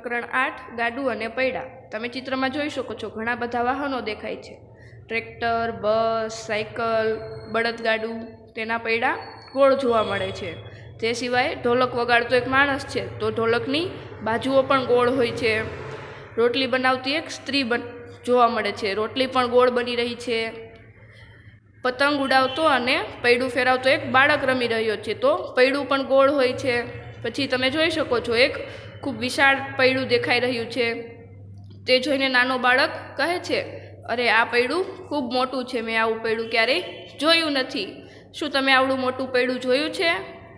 પ્રકરણ 8 ગાડું અને પૈડા। તમે ચિત્રમાં જોઈ શકો છો ઘણા બધા વાહનો દેખાય છે। ટ્રેક્ટર, બસ, સાયકલ, બળદગાડું, તેના પૈડા ગોળ જોવા મળે છે। તે સિવાય ઢોલક વગાડતો એક માણસ છે તો ઢોલકની બાજુઓ પણ ગોળ હોય છે। રોટલી બનાવતી એક સ્ત્રી જોવા મળે છે, રોટલી પણ ગોળ બની રહી છે। પતંગ ઉડાવતો અને પૈડું ફેરવતો એક બાળક રમી રહ્યો છે તો પૈડું પણ ગોળ હોય છે। પછી તમે જોઈ શકો છો એક ખૂબ વિશાળ પૈડું દેખાઈ રહ્યું છે। તે જોઈને નાનો બાળક કહે છે, અરે આ પૈડું ખૂબ મોટું છે, મેં આવું પૈડું ક્યારેય જોયું નથી। શું તમે આવડું મોટું પૈડું જોયું છે?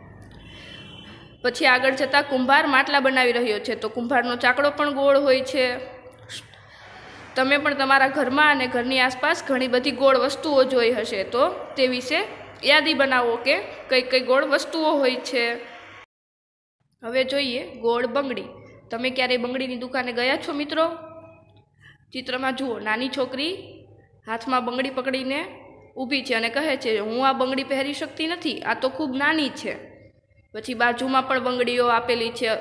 પછી આગળ જતાં કુંભાર માટલા બનાવી રહ્યો છે તો કુંભારનો ચાકડો પણ ગોળ હોય છે। તમે પણ તમારા ઘરમાં અને ઘરની આસપાસ ઘણી બધી ગોળ વસ્તુઓ જોઈ હશે તો તે વિશે યાદી બનાવો કે કઈ કઈ ગોળ વસ્તુઓ હોય છે। હવે જોઈએ ગોળ બંગડી। તમે ક્યારેય બંગડીની દુકાને ગયા છો મિત્રો? ચિત્રમાં જુઓ, નાની છોકરી હાથમાં બંગડી પકડીને ઊભી છે અને કહે છે, હું આ બંગડી પહેરી શકતી નથી, આ તો ખૂબ નાની છે। પછી બાજુમાં પણ બંગડીઓ આપેલી છે,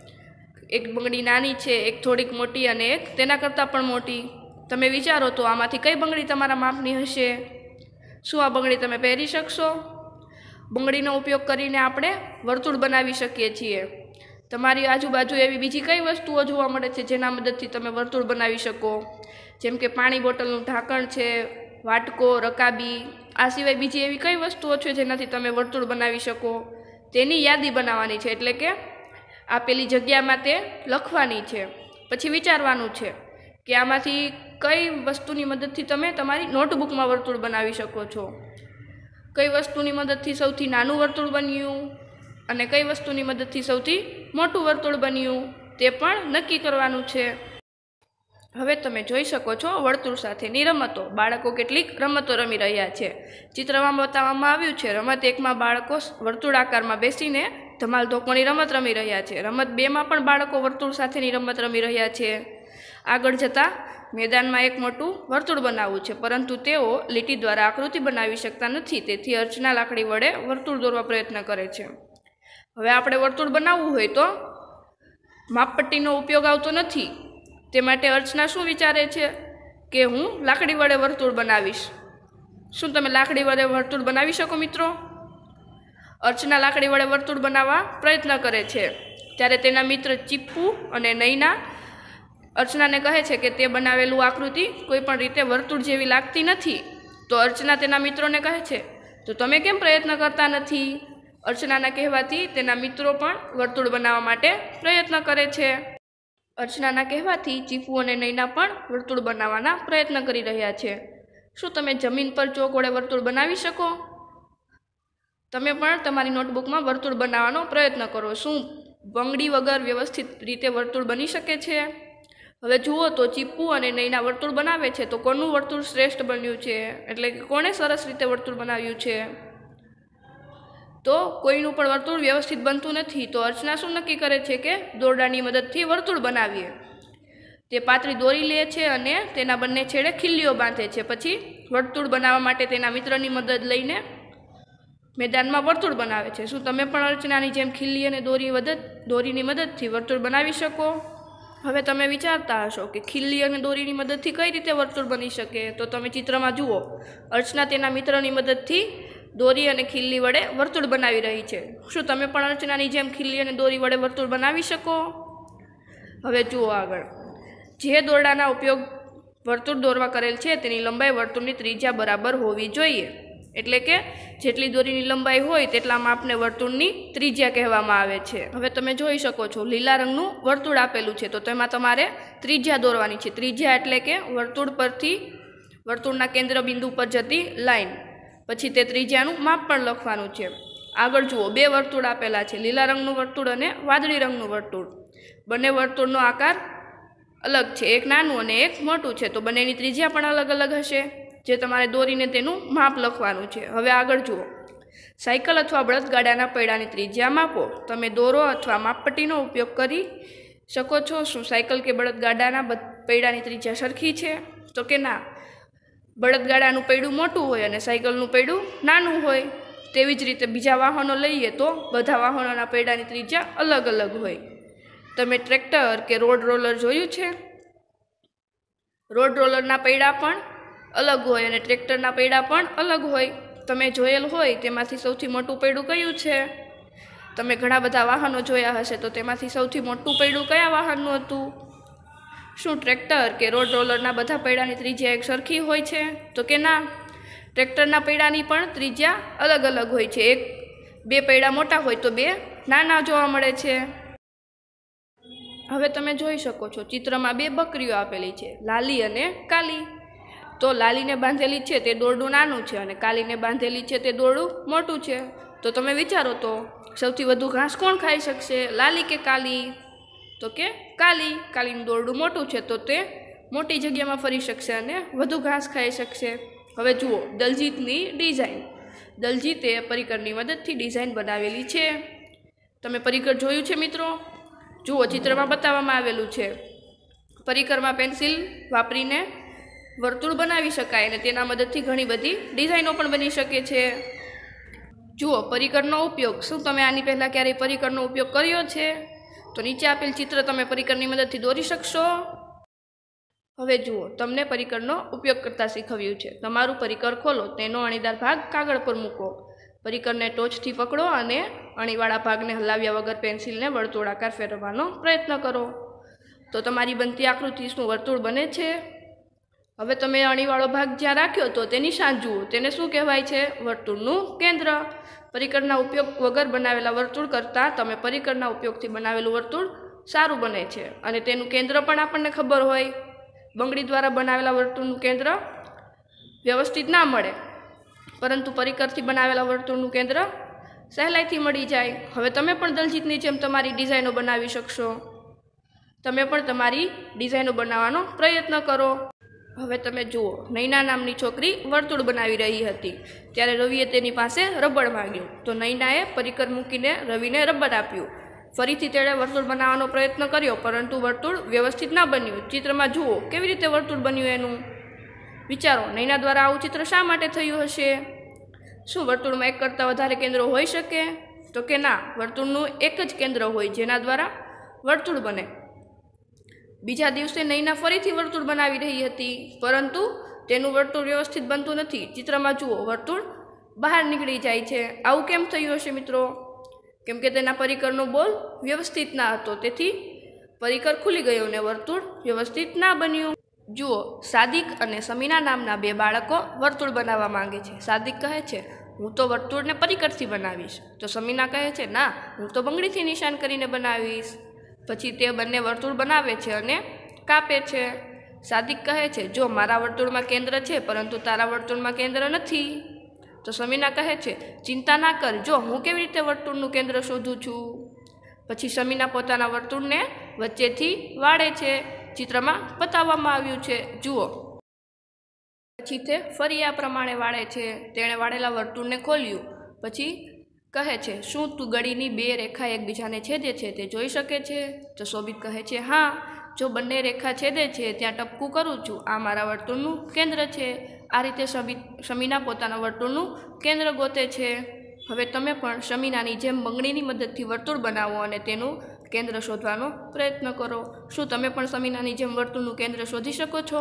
એક બંગડી નાની છે, એક થોડીક મોટી અને એક તેના કરતાં પણ મોટી। તમે વિચારો તો આમાંથી કઈ બંગડી તમારા માપની હશે? શું આ બંગડી તમે પહેરી શકશો? બંગડીનો ઉપયોગ કરીને આપણે વર્તુળ બનાવી શકીએ છીએ। તમારી આજુબાજુ એવી બીજી કઈ વસ્તુઓ જોવા મળે છે જેના મદદથી તમે વર્તુળ બનાવી શકો? જેમ કે પાણી બોટલનું ઢાંકણ છે, વાટકો, રકાબી, આ સિવાય બીજી એવી કઈ વસ્તુઓ છે જેનાથી તમે વર્તુળ બનાવી શકો? તેની યાદી બનાવવાની છે, એટલે કે આપેલી જગ્યામાં તે લખવાની છે। પછી વિચારવાનું છે કે આમાંથી કઈ વસ્તુની મદદથી તમે તમારી નોટબુકમાં વર્તુળ બનાવી શકો છો? કઈ વસ્તુની મદદથી સૌથી નાનું વર્તુળ બન્યું અને કઈ વસ્તુની મદદથી સૌથી મોટું વર્તુળ બન્યું તે પણ નક્કી કરવાનું છે। હવે તમે જોઈ શકો છો વર્તુળ સાથેની રમતો। બાળકો કેટલીક રમતો રમી રહ્યા છે। ચિત્રમાં બતાવવામાં આવ્યું છે રમત 1માં બાળકો વર્તુળ આકારમાં બેસીને ધમાલ ધોકોની રમત રમી રહ્યા છે। રમત 2માં પણ બાળકો વર્તુળ સાથેની રમત રમી રહ્યા છે। આગળ જતાં મેદાનમાં એક મોટું વર્તુળ બનાવવું છે, પરંતુ તેઓ લીટી દ્વારા આકૃતિ બનાવી શકતા નથી, તેથી અર્ચના લાકડી વડે વર્તુળ દોરવા પ્રયત્ન કરે છે। હવે આપણે વર્તુળ બનાવવું હોય તો માપપટ્ટીનો ઉપયોગ આવતો નથી, તે માટે અર્ચના શું વિચારે છે કે હું લાકડી વડે વર્તુળ બનાવીશ। શું તમે લાકડી વડે વર્તુળ બનાવી શકો મિત્રો? અર્ચના લાકડી વડે વર્તુળ બનાવવા પ્રયત્ન કરે છે ત્યારે તેના મિત્ર ચીપ્પુ અને નૈના અર્ચનાને કહે છે કે તે બનાવેલું આકૃતિ કોઈ પણ રીતે વર્તુળ જેવી લાગતી નથી। તો અર્ચના તેના મિત્રોને કહે છે, તો તમે કેમ પ્રયત્ન કરતા નથી? અર્ચનાના કહેવાથી તેના મિત્રો પણ વર્તુળ બનાવવા માટે પ્રયત્ન કરે છે। અર્ચનાના કહેવાથી ચીપુ અને નૈના પણ વર્તુળ બનાવવાના પ્રયત્ન કરી રહ્યા છે। શું તમે જમીન પર ચોક વડે વર્તુળ બનાવી શકો? તમે પણ તમારી નોટબુકમાં વર્તુળ બનાવવાનો પ્રયત્ન કરો। શું બંગડી વગર વ્યવસ્થિત રીતે વર્તુળ બની શકે છે? હવે જુઓ તો ચીપુ અને નૈના વર્તુળ બનાવે છે તો કોનું વર્તુળ શ્રેષ્ઠ બન્યું છે, એટલે કે કોણે સરસ રીતે વર્તુળ બનાવ્યું છે? તો કોઈનું પણ વર્તુળ વ્યવસ્થિત બનતું નથી। તો અર્ચના શું નક્કી કરે છે કે દોરડાની મદદથી વર્તુળ બનાવીએ। તે પાતળી દોરી લે છે અને તેના બંને છેડે ખીલ્લીઓ બાંધે છે। પછી વર્તુળ બનાવવા માટે તેના મિત્રની મદદ લઈને મેદાનમાં વર્તુળ બનાવે છે। શું તમે પણ અર્ચનાની જેમ ખીલ્લી અને દોરીની મદદથી વર્તુળ બનાવી શકો? હવે તમે વિચારતા હશો કે ખીલ્લી અને દોરીની મદદથી કઈ રીતે વર્તુળ બની શકે? તો તમે ચિત્રમાં જુઓ, અર્ચના તેના મિત્રની મદદથી દોરી અને ખીલ્લી વડે વર્તુળ બનાવી રહી છે। શું તમે પણ અર્ચનાની જેમ ખીલ્લી અને દોરી વડે વર્તુળ બનાવી શકો? હવે જુઓ આગળ, જે દોરડાના ઉપયોગ વર્તુળ દોરવા કરેલ છે તેની લંબાઈ વર્તુળની ત્રિજ્યા બરાબર હોવી જોઈએ। એટલે કે જેટલી દોરીની લંબાઈ હોય તેટલા માપને વર્તુળની ત્રિજ્યા કહેવામાં આવે છે। હવે તમે જોઈ શકો છો લીલા રંગનું વર્તુળ આપેલું છે તો તેમાં તમારે ત્રિજ્યા દોરવાની છે। ત્રિજ્યા એટલે કે વર્તુળ પરથી વર્તુળના કેન્દ્ર બિંદુ પર જતી લાઈન, પછી તે ત્રિજ્યાનું માપ પણ લખવાનું છે। આગળ જુઓ, 2 વર્તુળ આપેલા છે, લીલા રંગનું વર્તુળ અને વાદળી રંગનું વર્તુળ। બંને વર્તુળનો આકાર અલગ છે, એક નાનું અને એક મોટું છે, તો બંનેની ત્રિજ્યા પણ અલગ અલગ હશે, જે તમારે દોરીને તેનું માપ લખવાનું છે। હવે આગળ જુઓ, સાયકલ અથવા બળદગાડાના પૈડાની ત્રિજ્યા માપો। તમે દોરો અથવા માપપટ્ટીનો ઉપયોગ કરી શકો છો। શું સાયકલ કે બળદગાડાના પૈડાની ત્રિજ્યા સરખી છે? તો કે ના, બળદગાડાનું પૈડું મોટું હોય અને સાયકલનું પૈડું નાનું હોય। તેવી જ રીતે બીજા વાહનો લઈએ તો બધા વાહનોના પૈડાની ત્રિજ્યા અલગ અલગ હોય। તમે ટ્રેક્ટર કે રોડ રોલર જોયું છે? રોડ રોલરના પૈડા પણ અલગ હોય અને ટ્રેક્ટરના પૈડા પણ અલગ હોય. તમે જોયેલ હોય તેમાંથી સૌથી મોટું પૈડું કયું છે? તમે ઘણા બધા વાહનો જોયા હશે, તો તેમાંથી સૌથી મોટું પૈડું કયા વાહનનું હતું? શું ટ્રેક્ટર કે રોડ રોલરના બધા પૈડાની ત્રિજ્યા એક સરખી હોય છે? તો કે ના, ટ્રેક્ટરના પૈડાની પણ ત્રિજ્યા અલગ અલગ હોય છે. બે પૈડા મોટા હોય તો બે નાના જોવા મળે છે. હવે તમે જોઈ શકો છો ચિત્રમાં બે બકરીઓ આપેલી છે, લાલી અને કાલી. તો લાલીને બાંધેલી છે તે દોરડું નાનું છે અને કાલીને બાંધેલી છે તે દોરડું મોટું છે. તો તમે વિચારો તો સૌથી વધુ ઘાસ કોણ ખાઈ શકશે, લાલી કે કાલી? તો કે કાલી. કાલીનું દોરડું મોટું છે તો તે મોટી જગ્યામાં ફરી શકશે અને વધુ ઘાસ ખાઈ શકશે. હવે જુઓ દલજીતની ડિઝાઇન. દલજીતે પરિકરની મદદથી ડિઝાઇન બનાવેલી છે. તમે પરિકર જોયું છે મિત્રો? જુઓ ચિત્રમાં બતાવવામાં આવેલું છે. પરિકરમાં પેન્સિલ વાપરીને વર્તુળ બનાવી શકાય અને તેના મદદથી ઘણી બધી ડિઝાઇનો પણ બની શકે છે. જુઓ પરિકરનો ઉપયોગ. શું તમે આની પહેલાં ક્યારેય પરિકરનો ઉપયોગ કર્યો છે? તો નીચે આપેલ ચિત્ર તમે પરિકરની મદદથી દોરી શકશો. હવે જુઓ તમને પરિકરનો ઉપયોગ કરતાં શીખવ્યું છે. તમારું પરિકર ખોલો, તેનો અણીદાર ભાગ કાગળ પર મૂકો, પરિકરને ટોચથી પકડો અને અણીવાળા ભાગને હલાવ્યા વગર પેન્સિલને વર્તુળાકાર ફેરવવાનો પ્રયત્ન કરો. તો તમારી બનતી આકૃતિ શું વર્તુળ બને છે? હવે તમે અણીવાળો ભાગ જ્યાં રાખ્યો તો તે નિશાન જુઓ, તેને શું કહેવાય છે? વર્તુળનું કેન્દ્ર. પરિકરના ઉપયોગ વગર બનાવેલા વર્તુળ કરતાં તમે પરિકરના ઉપયોગથી બનાવેલું વર્તુળ સારું બને છે અને તેનું કેન્દ્ર પણ આપણને ખબર હોય. બંગડી દ્વારા બનાવેલા વર્તુળનું કેન્દ્ર વ્યવસ્થિત ના મળે, પરંતુ પરિકરથી બનાવેલા વર્તુળનું કેન્દ્ર સહેલાઈથી મળી જાય. હવે તમે પણ દલજીતની જેમ તમારી ડિઝાઇનો બનાવી શકશો. તમે પણ તમારી ડિઝાઇનો બનાવવાનો પ્રયત્ન કરો. હવે તમે જુઓ, નૈના નામની છોકરી વર્તુળ બનાવી રહી હતી ત્યારે રવિએ તેની પાસે રબર માંગ્યું. તો નૈનાએ પરિકર મૂકીને રવિને રબર આપ્યું. ફરીથી તેણે વર્તુળ બનાવવાનો પ્રયત્ન કર્યો, પરંતુ વર્તુળ વ્યવસ્થિત ના બન્યું. ચિત્રમાં જુઓ કેવી રીતે વર્તુળ બન્યું એનું વિચારો. નૈના દ્વારા આવું ચિત્ર શા માટે થયું હશે? શું વર્તુળમાં એક કરતાં વધારે કેન્દ્રો હોઈ શકે? તો કે ના, વર્તુળનું એક જ કેન્દ્ર હોય જેના દ્વારા વર્તુળ બને. બીજા દિવસે નૈના ફરીથી વર્તુળ બનાવી રહી હતી, પરંતુ તેનું વર્તુળ વ્યવસ્થિત બનતું નથી. ચિત્રમાં જુઓ વર્તુળ બહાર નીકળી જાય છે. આવું કેમ થયું હશે મિત્રો? કેમ કે તેના પરિકરનો બોલ વ્યવસ્થિત ના હતો, તેથી પરિકર ખુલી ગયું અને વર્તુળ વ્યવસ્થિત ના બન્યું. જુઓ, સાદિક અને સમીના નામના બે બાળકો વર્તુળ બનાવવા માંગે છે. સાદિક કહે છે હું તો વર્તુળને પરિકરથી બનાવીશ, તો સમીના કહે છે ના, હું તો બંગડીથી નિશાન કરીને બનાવીશ. પછી તે બંને વર્તુળ બનાવે છે અને કાપે છે. સાદિક કહે છે જો મારા વર્તુળમાં કેન્દ્ર છે પરંતુ તારા વર્તુળમાં કેન્દ્ર નથી. તો સમીના કહે છે ચિંતા ના કર, જો હું કેવી રીતે વર્તુળનું કેન્દ્ર શોધું છું. પછી સમીના પોતાના વર્તુળને વચ્ચેથી વાળે છે. ચિત્રમાં બતાવવામાં આવ્યું છે, જુઓ. પછી તે ફરી આ પ્રમાણે વાળે છે. તેણે વાળેલા વર્તુળને ખોલ્યું. પછી કહે છે શું તું ગળીની બે રેખા એકબીજાને છેદે છે તે જોઈ શકે છે? તો શોભિત કહે છે હા, જો બંને રેખા છેદે છે ત્યાં ટપકું કરું છું, આ મારા વર્તુળનું કેન્દ્ર છે. આ રીતે સમીના પોતાના વર્તુળનું કેન્દ્ર ગોતે છે. હવે તમે પણ સમીનાની જેમ બંગડીની મદદથી વર્તુળ બનાવો અને તેનું કેન્દ્ર શોધવાનો પ્રયત્ન કરો. શું તમે પણ સમીનાની જેમ વર્તુળનું કેન્દ્ર શોધી શકો છો?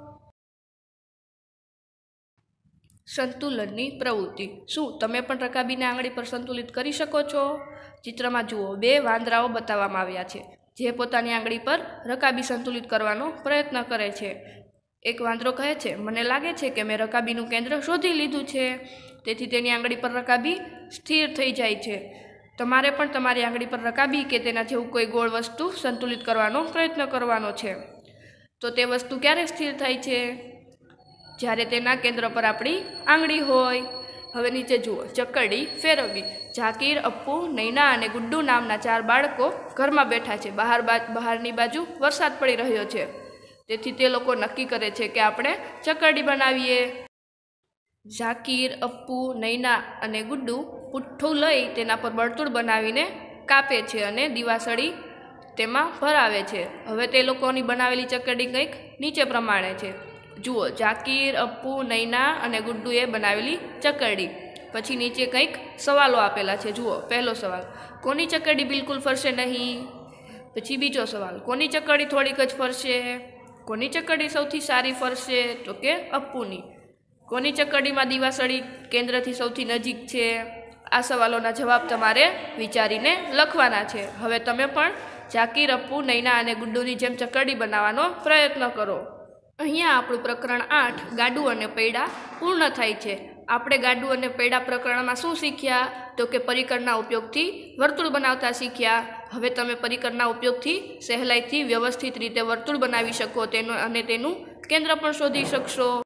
સંતુલનની પ્રવૃત્તિ. શું તમે પણ રકાબીને આંગળી પર સંતુલિત કરી શકો છો? ચિત્રમાં જુઓ, બે વાંદરાઓ બતાવવામાં આવ્યા છે જે પોતાની આંગળી પર રકાબી સંતુલિત કરવાનો પ્રયત્ન કરે છે. એક વાંદરો કહે છે મને લાગે છે કે મેં રકાબીનું કેન્દ્ર શોધી લીધું છે. તેથી તેની આંગળી પર રકાબી સ્થિર થઈ જાય છે. તમારે પણ તમારી આંગળી પર રકાબી કે તેના જેવું કોઈ ગોળ વસ્તુ સંતુલિત કરવાનો પ્રયત્ન કરવાનો છે. તો તે વસ્તુ ક્યારે સ્થિર થાય છે? જ્યારે તેના કેન્દ્ર પર આપણી આંગળી હોય. હવે નીચે જુઓ, ચકરડી ફેરવવી. ઝાકીર, અપ્પુ, નૈના અને ગુડ્ડુ નામના 4 બાળકો ઘરમાં બેઠા છે. બહારની બાજુ વરસાદ પડી રહ્યો છે, તેથી તે લોકો નક્કી કરે છે કે આપણે ચકરડી બનાવીએ. ઝાકીર, અપ્પુ, નૈના અને ગુડ્ડુ પુઠ્ઠું લઈ તેના પર વર્તુળ બનાવીને કાપે છે અને દીવાસળી તેમાં ભરાવે છે. હવે તે લોકોની બનાવેલી ચકરડી કંઈક નીચે પ્રમાણે છે. જુઓ, ઝાકીર, અપ્પુ, નૈના અને ગુડ્ડુએ બનાવેલી ચકરડી. પછી નીચે કંઈક સવાલો આપેલા છે. જુઓ, પહેલો સવાલ, કોની ચકરડી બિલકુલ ફરશે નહીં? પછી બીજો સવાલ, કોની ચકરડી થોડીક જ ફરશે? કોની ચકરડી સૌથી સારી ફરશે? તો કે અપ્પુની. કોની ચકરડીમાં દિવાસળી કેન્દ્રથી સૌથી નજીક છે? આ સવાલોના જવાબ તમારે વિચારીને લખવાના છે. હવે તમે પણ ઝાકીર, અપ્પુ, નૈના અને ગુડ્ડુની જેમ ચકરડી બનાવવાનો પ્રયત્ન કરો. અહીંયા આપણું પ્રકરણ 8 ગાડું અને પૈડા પૂર્ણ થાય છે. આપણે ગાડું અને પૈડા પ્રકરણમાં શું શીખ્યા? તો કે પરિકરના ઉપયોગથી વર્તુળ બનાવતા શીખ્યા. હવે તમે પરિકરના ઉપયોગથી સહેલાઈથી વ્યવસ્થિત રીતે વર્તુળ બનાવી શકો અને તેનું કેન્દ્ર પણ શોધી શકશો.